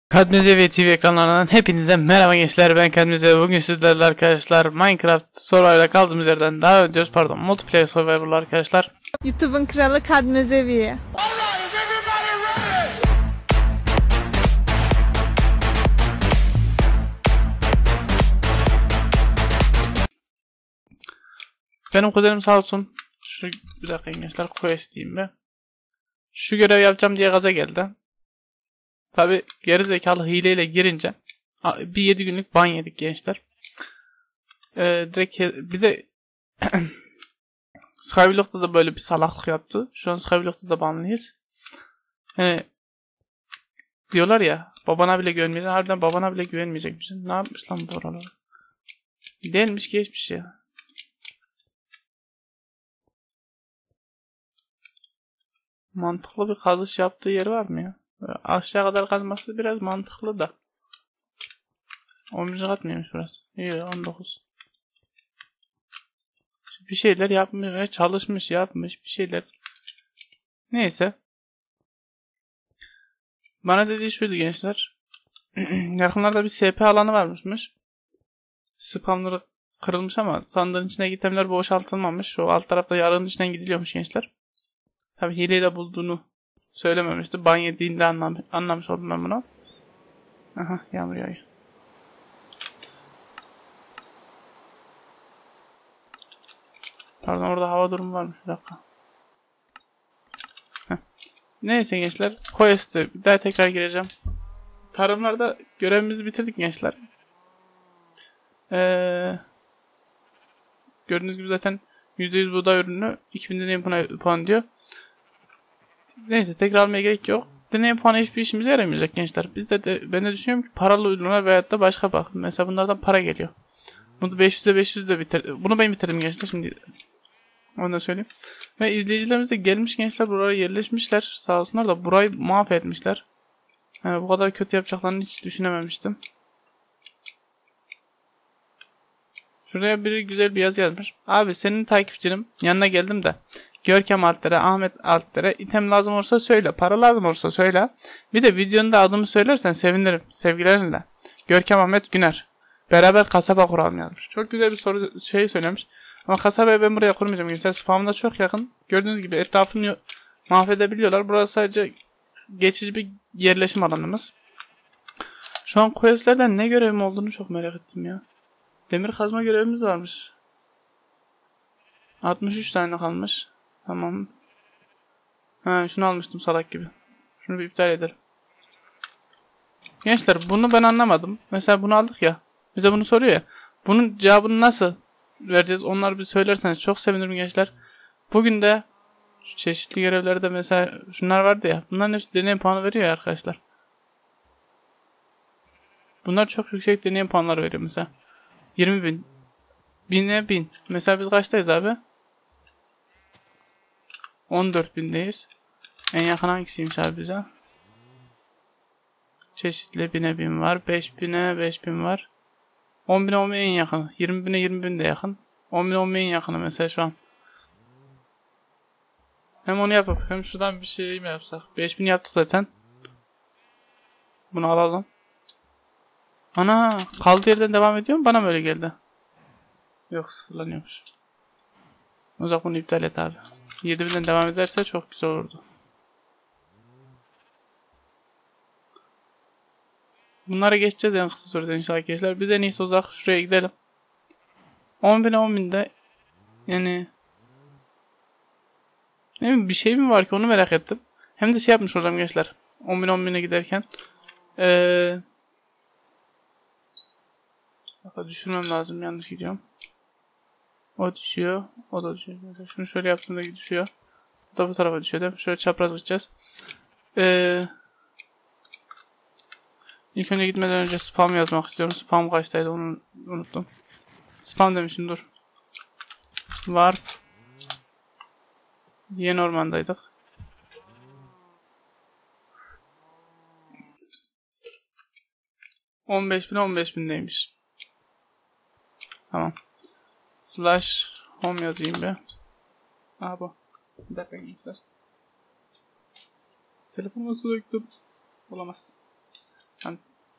Kadmezevi TV ekranlarından hepinize merhaba gençler, ben Kadmezevi. Bugün sizlerle arkadaşlar Minecraft Survivor'da kaldığımız yerden devam ediyoruz. Pardon, Multiplayer Survivor'la arkadaşlar. YouTube'un kralı Kadmezevi. Benim kuzenim sağ olsun. Bir dakika gençler, quest diyeyim be. Şu görev yapacağım diye gaza geldi. Tabi gerizekalı hileyle girince bir 7 günlük ban yedik gençler. Direkt bir de Skyblock'ta da böyle bir salaklık yaptı. Şu an Skyblock'ta da banlıyız. Diyorlar ya, babana bile güvenmeyeceksin. Harbiden babana bile güvenmeyecek misin? Ne yapmış lan bu oraları? Değilmiş, geçmiş ya. Mantıklı bir kazış yaptığı yer var mı ya? Böyle aşağı kadar kazması biraz mantıklı da. 11. kat mıymış burası? İyi, 19. Bir şeyler yapmış, çalışmış, yapmış bir şeyler. Neyse. Bana dediği şuydu gençler. Yakınlarda bir SP alanı varmış. Spamları kırılmış ama sandığın içindeki itemler boşaltılmamış. Şu alt tarafta yarığın içinden gidiliyormuş gençler. Tabi hileyle bulduğunu söylememişti. Ban yediğinde anlamış oldum ben bunu. Aha, yağmur yağıyor. Pardon, orada hava durumu varmış. Bir dakika. Neyse gençler. Quest'e bir daha tekrar gireceğim. Tarımlarda görevimizi bitirdik gençler. Gördüğünüz gibi zaten %100 buğday ürünü 2000 deneyim puan diyor. Neyse, tekrar almaya gerek yok. Deneyim puanı hiçbir işimize yaramayacak gençler. Ben de düşünüyorum ki paralı ürünler veyahut da başka bak. Mesela bunlardan para geliyor. Bunu 500'e 500'de bitir. Bunu ben bitirdim gençler şimdi. Onu da söyleyeyim. Ve izleyicilerimiz de gelmiş gençler, buraya yerleşmişler. Sağ olsunlar da burayı mahvetmişler. Yani bu kadar kötü yapacaklarını hiç düşünememiştim. Şuraya biri güzel bir yazı yazmış. Abi senin takipçinim, yanına geldim de. Görkem Altlere, Ahmet Altlere, item lazım olursa söyle, para lazım olursa söyle. Bir de videonda adımı söylersen sevinirim. Sevgilerinle. Görkem Ahmet Güner. Beraber kasaba kuralım yazmış. Çok güzel bir soru söylemiş. Ama kasabayı ben buraya kurmayacağım gençler. Spam'da çok yakın. Gördüğünüz gibi etrafını mahvedebiliyorlar. Burası sadece geçici bir yerleşim alanımız. Şu an questlerden ne görevim olduğunu çok merak ettim ya. Demir kazma görevimiz varmış. 63 tane kalmış. Tamam. Şunu almıştım salak gibi. Şunu bir iptal edelim. Gençler bunu ben anlamadım. Mesela bunu aldık ya. Bize bunu soruyor ya. Bunun cevabını nasıl vereceğiz? Onları bir söylerseniz çok sevinirim gençler. Bugün de şu çeşitli görevlerde mesela şunlar vardı ya. Bunların hepsi deneyim puanı veriyor ya arkadaşlar. Bunlar çok yüksek deneyim puanları veriyor mesela. 20.000. 1000'e 1000. Mesela biz kaçtayız abi? 14.000'deyiz. En yakın hangisiymiş abi bize? Çeşitli 1000'e 1000 var. 5.000'e 5000 var. 10.000'e 10.000 en yakın. 20.000'e 20.000 de yakın. 10.000'e 10.000 en yakını mesela şu an. Hem onu yapıp hem şuradan bir şey mi yapsak? 5.000 yaptık zaten. Bunu alalım. Ana, kaldığı yerden devam ediyor mu? Bana mı öyle geldi? Yok, sıfırlanıyormuş. O zaman bunu iptal et abi. 7.000'den devam ederse çok güzel olurdu. Bunlara geçeceğiz en kısa sürede inşallah arkadaşlar. Biz en iyisi uzak şuraya gidelim. 10.000'e 10.000'de yani ne bileyim, bir şey mi var ki onu merak ettim. Hem de şey yapmış olacağım gençler. 10.000'e giderken düşürmem lazım, yanlış gidiyorum. O düşüyor. O da düşüyor. Şunu şöyle yaptığımda düşüyor. Bu da bu tarafa düşüyor değil mi? Şöyle çapraz gideceğiz. İlk önce gitmeden önce spam yazmak istiyorum. Spam kaçtaydı onu unuttum. Spam demişim, dur. Warp. Yeni ormandaydık. $15.000'deymiş. Tamam. Slash home yazayım be. Aha bu. Bir dakika gençler. Telefonumu söktüm. Olamaz. Yani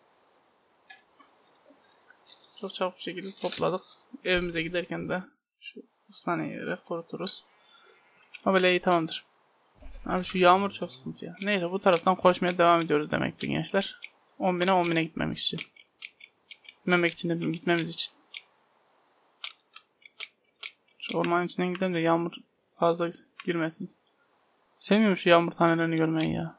çok çabuk bir şekilde topladık. Evimize giderken de şu ıslanan yere kuruturuz. Ama böyle iyi, tamamdır. Abi şu yağmur çok sıkıntı ya. Neyse, bu taraftan koşmaya devam ediyoruz demektir gençler. 10.000'e gitmemek için. Gitmemek için dedim, gitmemiz için. Şu ormanın içinden gidelim de yağmur fazla girmesin. Sevmiyorum şu yağmur tanelerini görmeyi ya.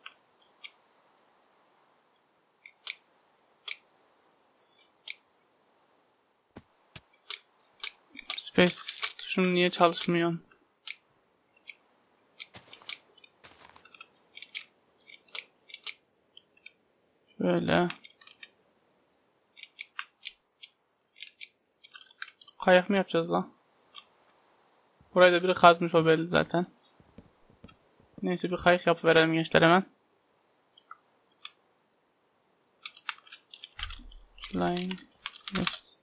Space tuşum niye çalışmıyor? Böyle. Kayak mı yapacağız lan? Burayı da biri kazmış, o belli zaten. Neyse, bir kayak yapıverelim gençler hemen. Flying. Yes.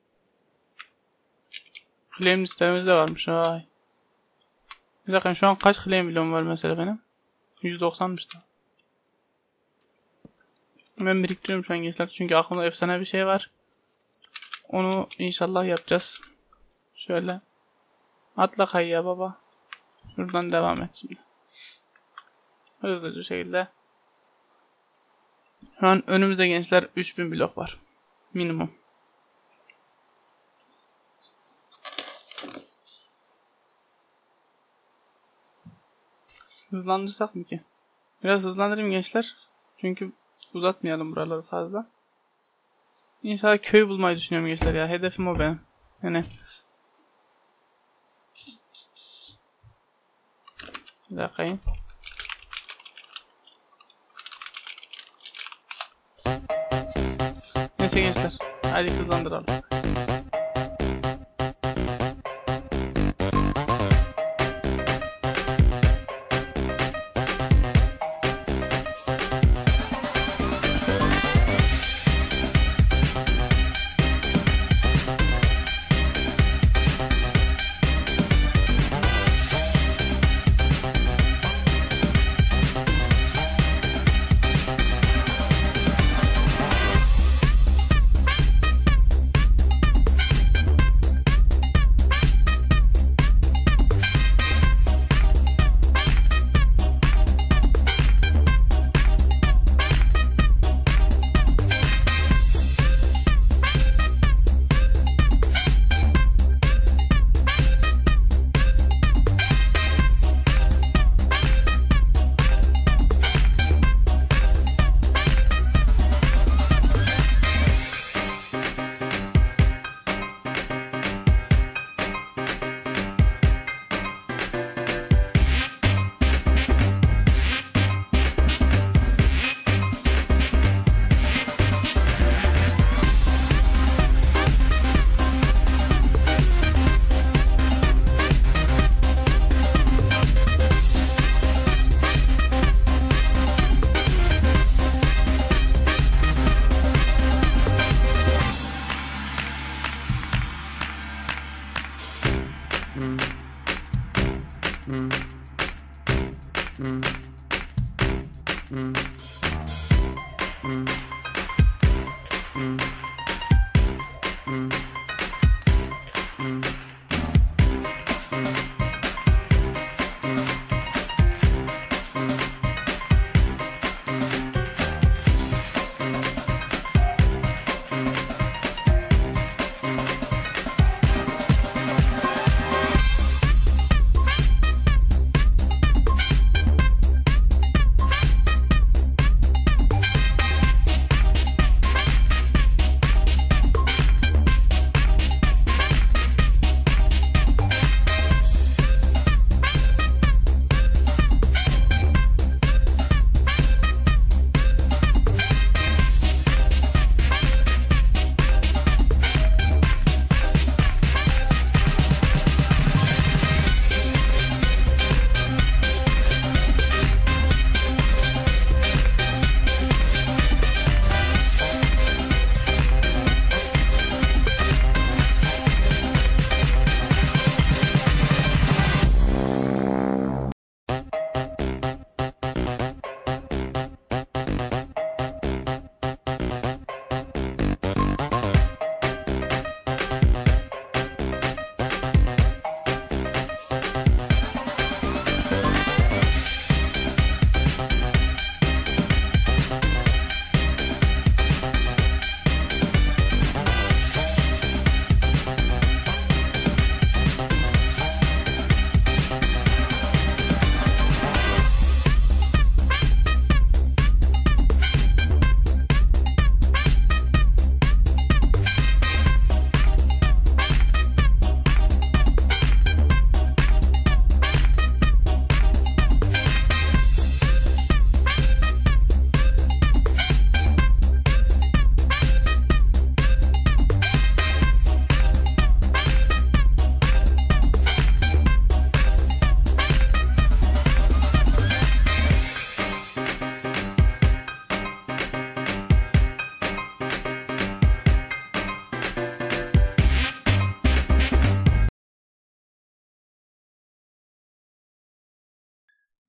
Claim listemizde varmış. Ay. Bir dakika, şu an kaç claim milyon var mesela benim? 190'mış da. Ben biriktiriyorum şu an gençler, çünkü aklımda efsane bir şey var. Onu inşallah yapacağız. Şöyle. Atla kayaya baba. Şuradan devam et şimdi. Hızlıca şekilde. Şu an önümüzde gençler 3000 blok var. Minimum. Hızlandırsak mı ki? Biraz hızlandırayım gençler. Çünkü uzatmayalım buraları fazla. İnşallah köy bulmayı düşünüyorum gençler ya. Hedefim o benim. Yani. Bir dakika. Neyse gençler. Hadi hızlandıralım.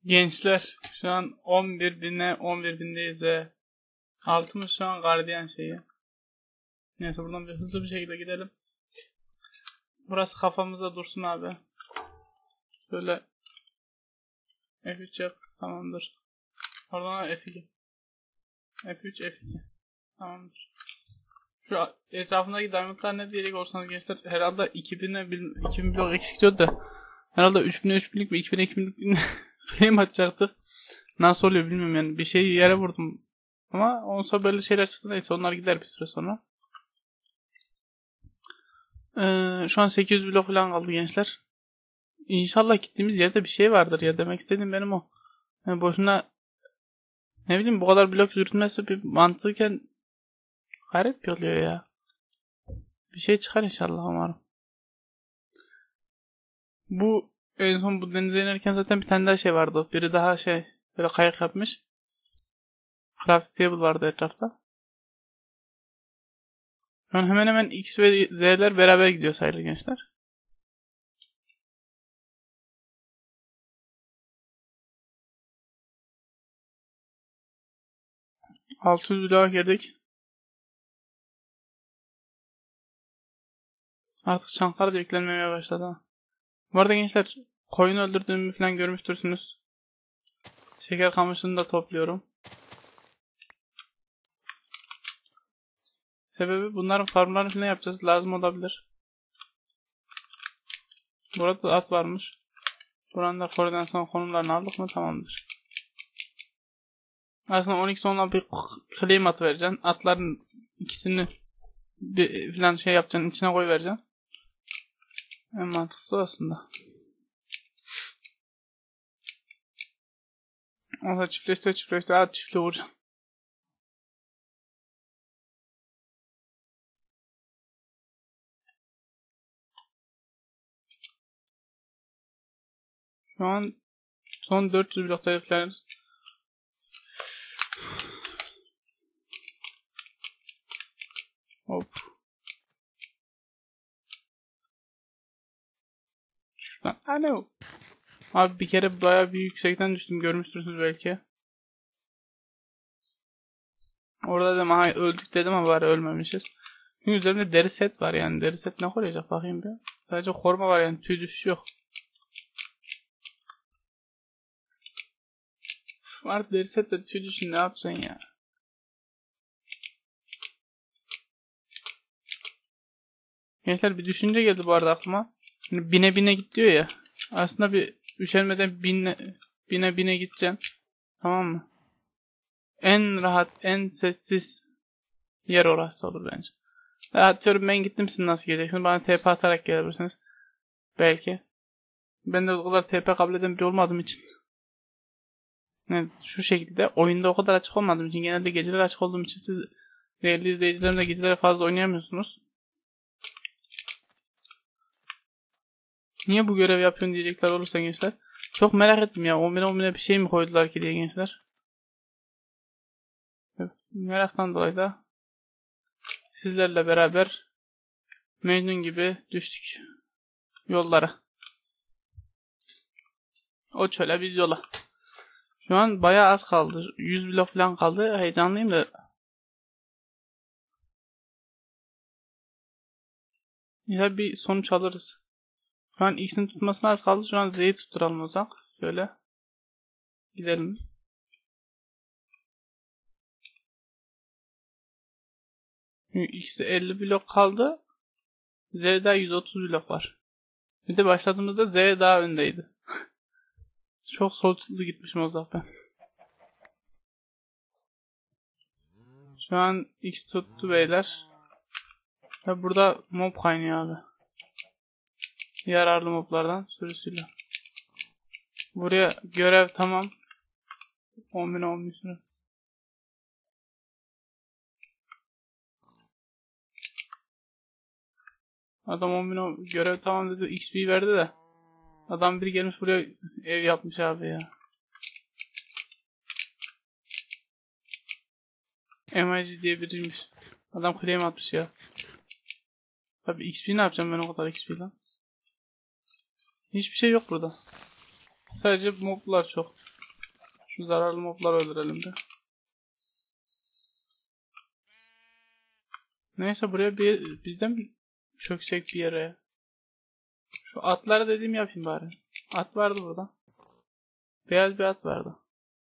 Gençler şu an 11.000'deyiz. Altımız şu an gardiyan şeyi. Neyse buradan bir hızlı bir şekilde gidelim. Burası kafamızda dursun abi. Şöyle F3 yap. Tamamdır. Oradan F2. F3 F2. Tamamdır. Şu etrafındaki diamondlar ne diyecek olsanız gençler, herhalde 2000 blok eksik diyor da herhalde 3000'lik mi 2000'lik claim atacaktık. Nasıl oluyor bilmiyorum yani, bir şeyi yere vurdum ama onsa böyle şeyler çıktı, neyse onlar gider bir süre sonra. Şu an 800 blok falan kaldı gençler. İnşallah gittiğimiz yerde bir şey vardır ya, demek istediğim benim o. Yani boşuna ne bileyim bu kadar blok yürütmesi bir mantıken hayret bir oluyor ya. Bir şey çıkar inşallah umarım. Bu en son bu denize inerken zaten bir tane daha şey vardı. Biri daha böyle kayak yapmış. Craft table vardı etrafta. Şu an hemen hemen X ve Z'ler beraber gidiyor sayılır gençler. ...600 bloğa girdik. Artık çanklar da yüklenmeye başladı. Bu arada gençler, koyun öldürdüğümü falan görmüştürsünüz. Şeker kamışını da topluyorum. Sebebi bunların farmlarını falan yapacağız. Lazım olabilir. Burada da at varmış. Buranın da koordinasyon konumlarını aldık mı tamamdır. Aslında 12 sonra bir claim at vereceksin. Atların ikisini bir falan yapacaksın, içine koy vereceksin. En mantıklısı aslında. Ondan çiftleştir. At çiftle vuracağım. Şu an son 400 blokta yapıyoruz. Hop. Şuradan. Alo. Abi bir kere bayağı bir yüksekten düştüm. Görmüştürsünüz belki. Orada dedim aha öldük dedim ama bari ölmemişiz. Çünkü üzerimde deri set var yani. Deri set ne koruyacak bakayım bir. Sadece koruma var yani. Tüy düşüş yok. Var deri setle tüy düşün, ne yapacaksın ya. Gençler bir düşünce geldi bu arada aklıma. Hani bine git diyor ya. Aslında bir üşenmeden bine gideceksin. Tamam mı? En rahat, en sessiz yer orası olur bence. Atıyorum ben gittim, siz nasıl geleceksiniz? Bana TP atarak gelebilirsiniz. Belki. Ben de o kadar TP kabul eden biri olmadığım için. Yani şu şekilde oyunda o kadar açık olmadığım için, genelde geceler açık olduğum için siz değerli izleyicilerim de gecelere fazla oynayamıyorsunuz. Niye bu görev yapıyorsun diyecekler olursa gençler. Çok merak ettim ya. 10.000'e bir şey mi koydular ki diye gençler. Meraktan dolayı da sizlerle beraber Mecnun gibi düştük yollara. O çöle biz yola. Şu an bayağı az kaldı. 100 blok falan kaldı. Heyecanlıyım da. Ya bir sonuç alırız. Şu an X'in tutmasına az kaldı. Şu an Z'yi tutturalım o zaman. Şöyle. Gidelim. X'e 50 blok kaldı. Z'de 130 blok var. Bir de başladığımızda Z daha öndeydi. Çok soltuklu gitmişim o zaman ben. Şu an X tuttu beyler. Ve burada mob kaynıyor abi. Yararlı moblardan sürüsüyle. Buraya görev tamam. 10.000 olmuş. Adam 10.000 görev tamam dedi. XP verdi de. Adam biri gelmiş buraya ev yapmış abi ya. MIG diye biriymiş. Adam claim atmış ya. Tabi XP ne yapacağım ben o kadar XP lan. Hiçbir şey yok burada. Sadece moblar çok. Şu zararlı mobları öldürelim de. Neyse buraya bizden çöksek bir yere. Şu atları dediğim yapayım bari. At vardı burada. Beyaz bir at vardı.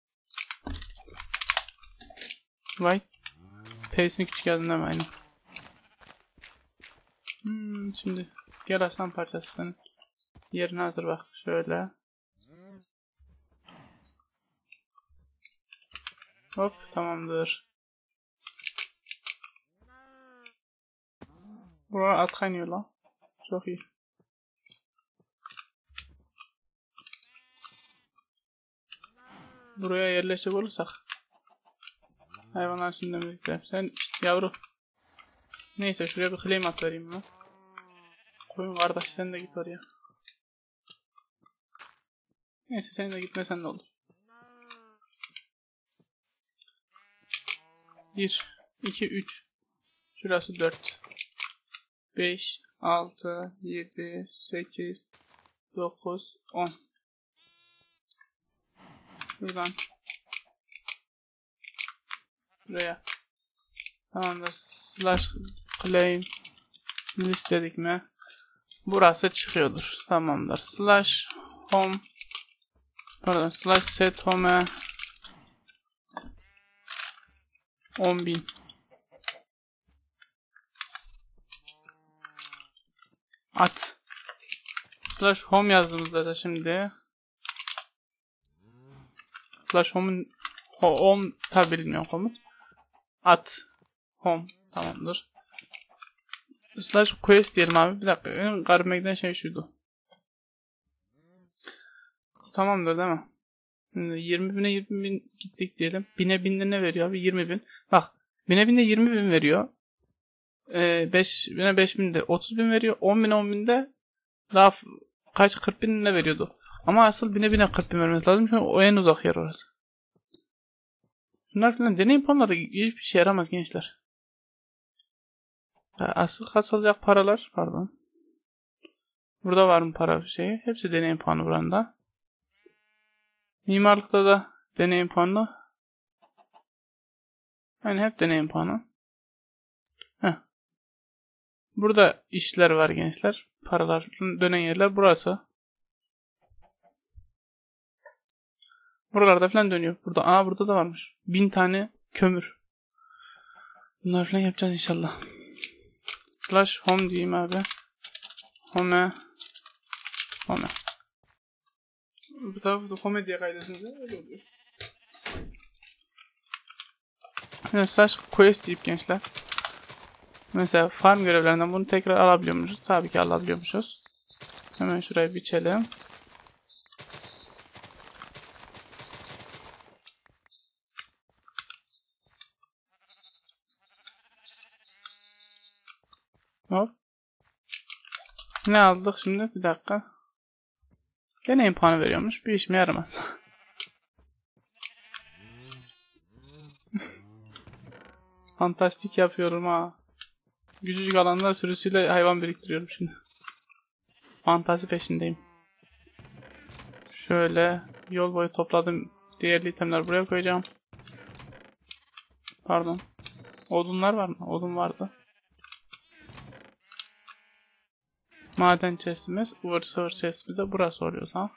Vay. Pace'ini küçük geldin değil mi? Aynen. Şimdi gel aslan parçası senin. Yerin hazır bak. Şöyle. Hop tamamdır. Buraya at kaynıyor lan. Çok iyi. Buraya yerleşecek olursak. Hayvanlar şimdi birlikte. Sen yavru. Neyse şuraya bir claim at vereyim ben. Koyun kardeş sen de git oraya. Neyse senin de gitmesen de olur. 1, 2, 3. Şurası 4. 5, 6, 7, 8, 9, 10. Şuradan. Buraya. Tamamdır. Slash claim list dedik mi? Burası çıkıyordur. Tamamdır. Slash home. Pardon. Slash set home 10.000. At. Slash home yazdığımızda da şimdi slash home tabi bilmiyorum komut. At home tamamdır. Slash quest diyelim abi. Bir dakika. En garibime giden şey şuydu. Tamamdır değil mi? 20.000'e 20.000 gittik diyelim. 1000'e 1000'de ne veriyor abi? 20.000. Bak 1000'e 1000'de 20.000 veriyor. 5.000'e 5.000'de 30.000 veriyor. 10.000'e 10.000'de daha kaç 40.000 ne veriyordu. Ama asıl 1000'e 1000'e 40.000 vermesi lazım. Çünkü o en uzak yer orası. Bunlar falan deneyim puanları hiçbir şey yaramaz gençler. Asıl kasılacak paralar pardon. Burada var mı para şeyi? Hepsi deneyim puanı buranda. Mimarlıkta da deneyim puanı. Yani hep deneyim puanı. Heh. Burada işler var gençler. Paralar dönen yerler burası. Buralarda falan dönüyor. Burada da varmış. 1000 tane kömür. Bunlar falan yapacağız inşallah. Slash home diyeyim abi. Home. Bu tarafı da home diye kaydedince öyle oluyor. Yine slash quest deyip gençler. Mesela farm görevlerinden bunu tekrar alabiliyormuşuz. Tabii ki alabiliyormuşuz. Hemen şurayı biçelim. Hop. Ne aldık şimdi? Bir dakika. Deneyim puanı veriyormuş. Bir işime yaramaz. Fantastik yapıyorum ha. Küçücük alanlar sürüsüyle hayvan biriktiriyorum şimdi. Fantazi peşindeyim. Şöyle yol boyu topladım. Diğerli itemler buraya koyacağım. Pardon. Odunlar var mı? Odun vardı. Maden chestimiz, ıvır sıvır chestimiz de burası oluyor tamam.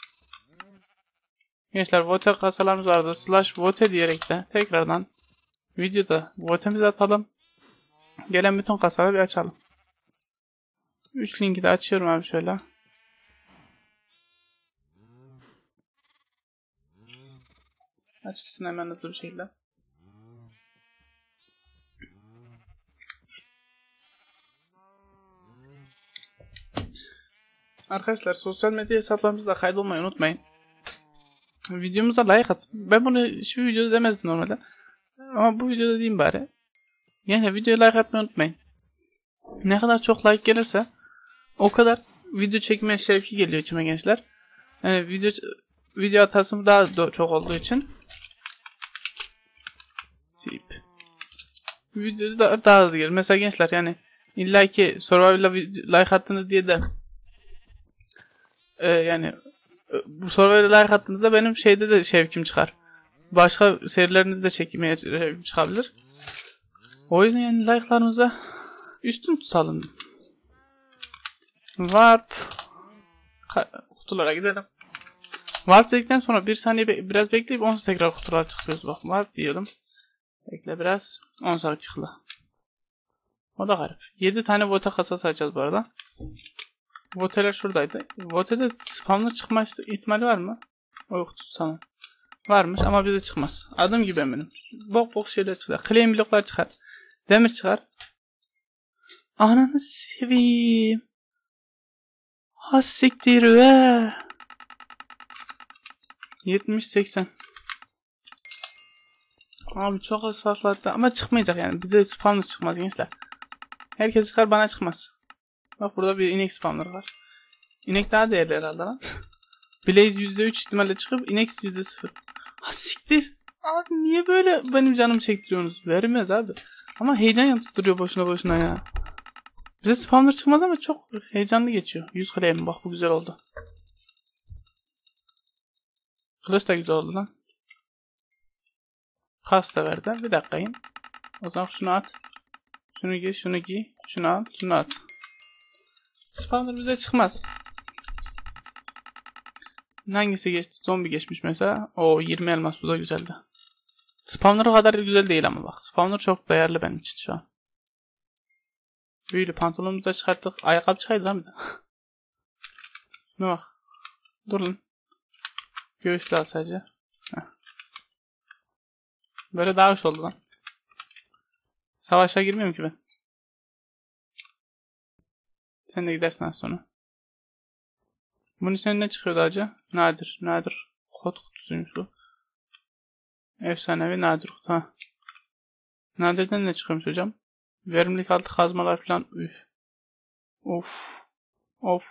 Gençler vote kasalarımız vardı. Slash vote diyerek de tekrardan videoda votemizi atalım. Gelen bütün kasaları bir açalım. 3 linki de açıyorum abi şöyle. Açılsın hemen hızlı bir şekilde. Arkadaşlar sosyal medya hesaplarımızda kaydolmayı unutmayın. Videomuza like at. Ben bunu şu videoda demezdim normalde. Ama bu videoda diyeyim bari. Yani videoya like atmayı unutmayın. Ne kadar çok like gelirse o kadar video çekmeye şevki geliyor içime gençler. Yani video atasım daha çok olduğu için video daha hızlı gelir. Mesela gençler yani illa ki Survival'a like attınız diye de yani bu Survival'a like attığınızda benim şeyde de şevkim çıkar. başka serilerinizi de çekmeye çıkabilir. O yüzden yani like'larımıza üstün tutalım. Warp kutulara gidelim. Warp dedikten sonra bir saniye biraz bekleyip 10 tekrar kutular çıkıyoruz. Bak warp diyelim. Bekle biraz. 10 saat çıktı. O da garip. 7 tane vote kasası açacağız bu arada. Voteler şuradaydı. Vote'de spamlı çıkma ihtimali var mı? O yoktu, tamam. Varmış ama bize çıkmaz. Adım gibi eminim. Bok şeyler çıkar. Claim bloklar çıkar. Demir çıkar. Ananı seveyim. Ha siktir be. 70-80. Abi çok az farklı hatta. Ama çıkmayacak yani. Bize spamlı çıkmaz gençler. Herkes çıkar, bana çıkmaz. Bak burada bir inek spamları var. İnek daha değerli herhalde lan. Blaze %3 ihtimalle çıkıp inek %0. Ha siktir. Abi niye böyle benim canımı çektiriyorsunuz? Vermez abi. Ama heyecan yaptırıyor boşuna boşuna ya. Bize spamlar çıkmaz ama çok heyecanlı geçiyor. 100 kalem bak, bu güzel oldu. Kılıç da güzel oldu lan. Kas da verdi. Bir dakika in. O zaman şunu at. Şunu giy, şunu giy. Şunu al, şunu at. Spawner bize çıkmaz. Hangisi geçti? Zombi geçmiş mesela. O 20 elmas, bu da güzeldi. Spawner o kadar güzel değil ama bak. Spawner çok değerli benim için şu an. Büyülü pantolonumuzu da çıkarttık. Ayakkabı çıkaydı lan bir de. Ne bak. Dur lan. Göğüslü al sadece. Heh. Böyle daha hoş oldu lan. Savaşa girmiyorum ki ben. Sen de gidersin az sonra. Bunun içinden ne çıkıyordu acaba? Nadir. Nadir. Kod kutusuymuş bu. Efsanevi nadir kutu. Ha. Nadir'den ne çıkıyormuş hocam? Verimlilik altı kazmalar falan. Üf. Of. Of.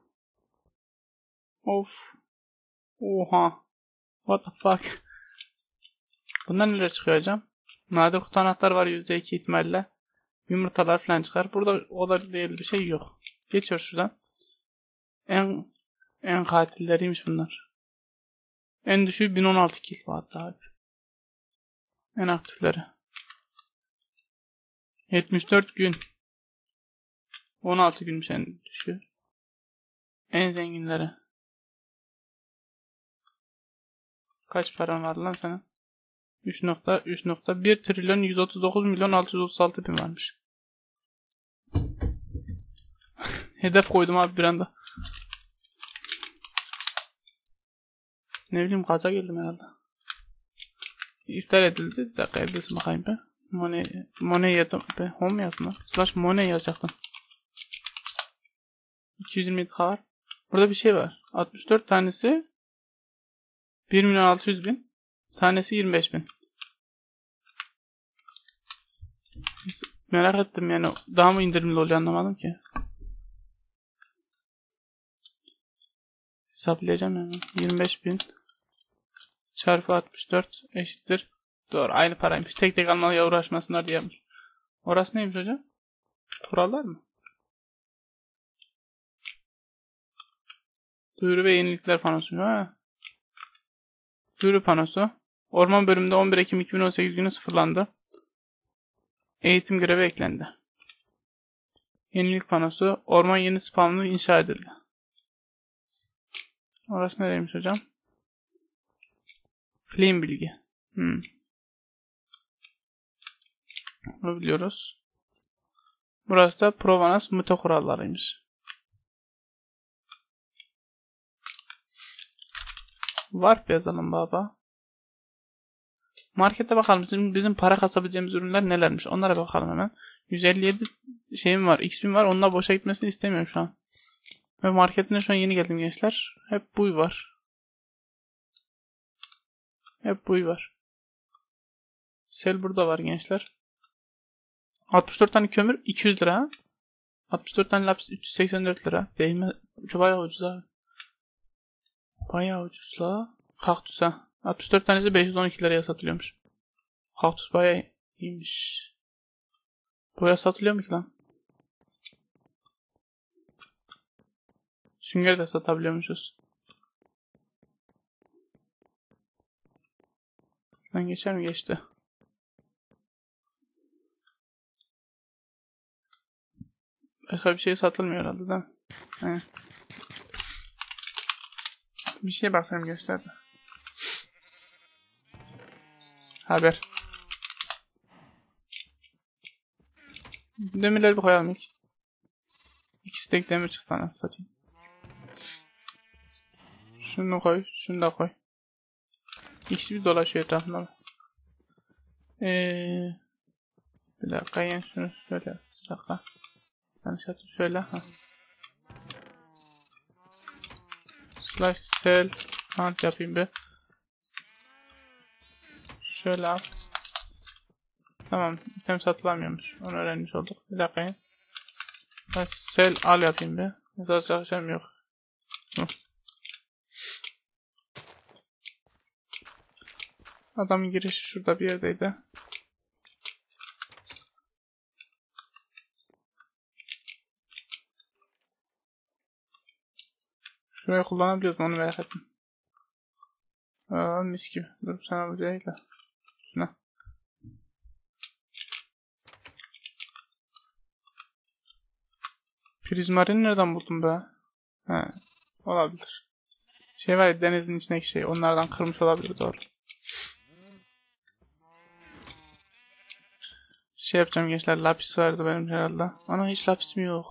Of. Oha. What the fuck. Bundan neler çıkıyor hocam? Nadir kutu anahtar var %2 ihtimalle. Yumurtalar falan çıkar. Burada o da değil bir şey yok. Geçiyor şuradan. En katilleriymiş bunlar. En düşüğü 1016 kill hatta abi. En aktifleri. 74 gün. 16 günmüş en düşüğü. En zenginleri. Kaç paran var lan senin? 3.1 trilyon 139 milyon 636 bin varmış. Hedef koydum abi bir anda. Ne bileyim, kaza geldim herhalde. İptal edildi. Bir dakika, evdesin bakayım be. Money yazdım be. Home yazdım lan. Slash money yazacaktım. 227 var. Burada bir şey var. 64 tanesi 1 milyon 600 bin. Tanesi 25 bin. Merak ettim yani, daha mı indirimli oluyor anlamadım ki. Hesaplayacağım yani. 25 bin çarpı 64 eşittir. Doğru, aynı paraymış. Tek tek almaya uğraşmasınlar diye yapmış. Orası neymiş hocam? Kurallar mı? Duyuru ve yenilikler panosu. Ha. Duyuru panosu. Orman bölümünde 11 Ekim 2018 günü sıfırlandı. Eğitim görevi eklendi. Yenilik panosu. Orman yeni spawnlı inşa edildi. Orası nereymiş hocam? Claim bilgi. Bunu biliyoruz. Burası da Provanas mute kurallarıymış. Warp yazalım baba. Markete bakalım. Bizim para kasabileceğimiz ürünler nelermiş. Onlara bakalım hemen. 157 şeyim var. XP'm var. Onunla boşa gitmesini istemiyorum şu an. Ve marketine şu an yeni geldim gençler. Hep buy var. Hep buy var. Sel burada var gençler. 64 tane kömür 200 lira. 64 tane lapis 384 lira. Değme. Bayağı ucuz abi. Bayağı ucuz la. Kaktüs ha. 64 tanesi 512 liraya satılıyormuş. Kaktüs bayağı iyiymiş. Boya satılıyor mu ki lan? Sünger de satabiliyormuşuz. Şuradan geçer mi? Geçti. Başka bir şey satılmıyor herhalde değil mi? He. Bir şeye baksam gençler de. Haber. Demirleri bir koyalım ilk. 2 stek demir çıktı anasını satayım. Şunu koy, şunu da koy. İkisi bir dolaşıyor etrafında. Bir dakika yani şunu şöyle. Bir dakika. Yanlış yaptım şöyle. Ha. Slash sell. Hunt yapayım bir. Şöyle al. Tamam. İtem satılamıyormuş. Onu öğrenmiş olduk. Bir dakika yani. Slash sell al yapayım bir. Mesela çalışacağım yok. Hı. Adamın girişi şurada bir yerdeydi. Şurayı kullanabiliyoruz onu merak ettim. Aa, mis gibi. Dur sana bu değil de. Şuna. Prizmarini nereden buldun be? He. Olabilir. Şey var ya denizin içindeki şey. Onlardan kırmış olabilir doğru. Şey yapacağım gençler. Lapis vardı benim herhalde. Ana hiç lapisim yok.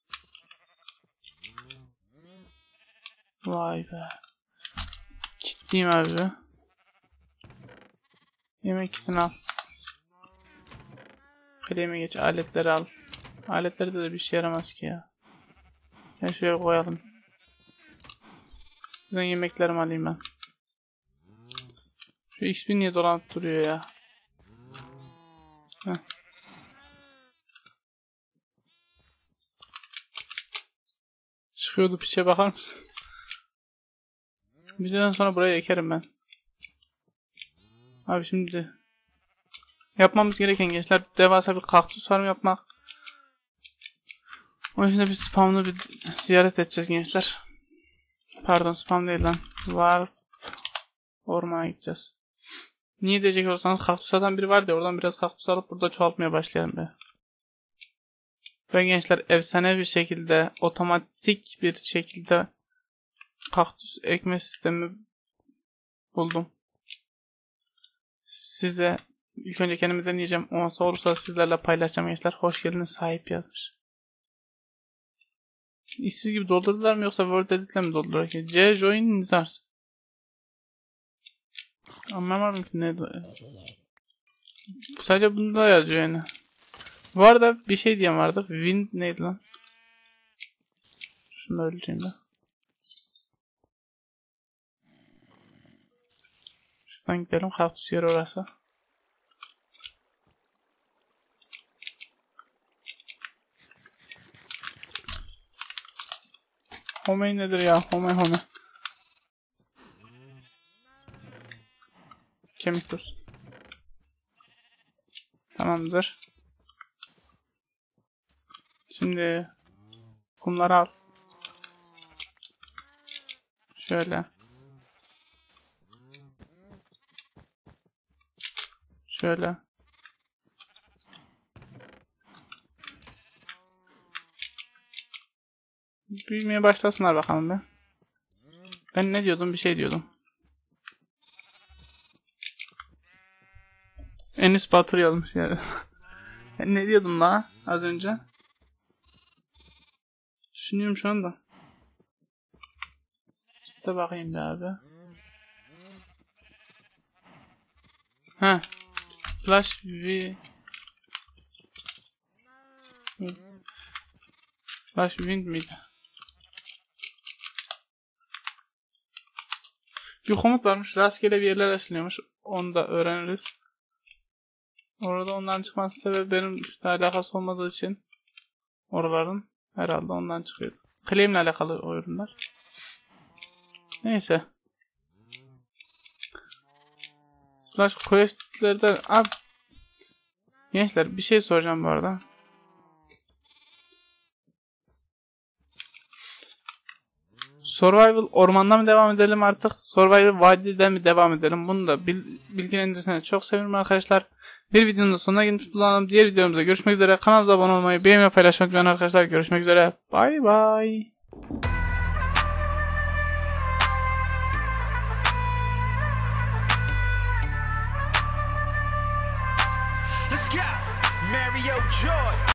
Vay be. Kitleyim abi. Yemek kitini al. Kaleme geç. Aletleri al. Aletleri de bir şey yaramaz ki ya. Yani şuraya koyalım. Buradan yemeklerimi alayım ben. Şu XP niye dolanıp duruyor ya? Heh. Çıkıyordu piçe bakar mısın? Videodan sonra buraya ekerim ben. Abi şimdi yapmamız gereken gençler devasa bir kaktüs farm yapmak. O yüzden bir spamlı bir ziyaret edeceğiz gençler. Pardon spam değil lan. Var ormana gideceğiz. Niye diyecek olursanız kaktüslerden biri vardı ya oradan biraz kaktüs alıp burada çoğaltmaya başlayalım be. Ben gençler efsane bir şekilde otomatik bir şekilde kaktüs ekme sistemi buldum. Size ilk önce kendimi deneyeceğim. Ondan olursa sizlerle paylaşacağım gençler. Hoş geldiniz sahip yazmış. İşsiz gibi doldurdular mı yoksa Word Edit'le mi doldurdular ki? C join Nizars. Anlamadım ki ne. Sadece bunda yazıyor yani. Bu arada bir şey diyen vardı. Wind neydi lan? Şunu da öldüreyim de. Şuradan gidelim. Kaktüs yeri orası. Home nedir ya? Home. Kemik dur. Tamamdır. Şimdi kumları al. Şöyle. Şöyle. Büyümeye başlasınlar bakalım be. Ben ne diyordum? Bir şey diyordum. Enis Batur yazmış yani. Ben ne diyordum la az önce? Düşünüyorum şu anda. İşte bakayım bir abi. Ha. Flash V. Flash Wind miydi? Bir komut varmış. Rastgele bir yerler açılıyormuş. Onu da öğreniriz. Orada ondan çıkması sebebi benim alakası olmadığı için oraların herhalde ondan çıkıyordu. Claim'le alakalı o ürünler. Neyse. Slash quest'lerde abi gençler bir şey soracağım bu arada. Survival ormanda mı devam edelim artık? Survival vadide mi devam edelim? Bunu da bilgilendirirseniz çok sevinirim arkadaşlar. Bir videonun da sonuna gelmiş bulunalım. Diğer videomuzda görüşmek üzere. Kanalımıza abone olmayı, beğenmeyi, paylaşmayı unutmayın arkadaşlar. Görüşmek üzere. Bay bay. Let's go, Mario Joy.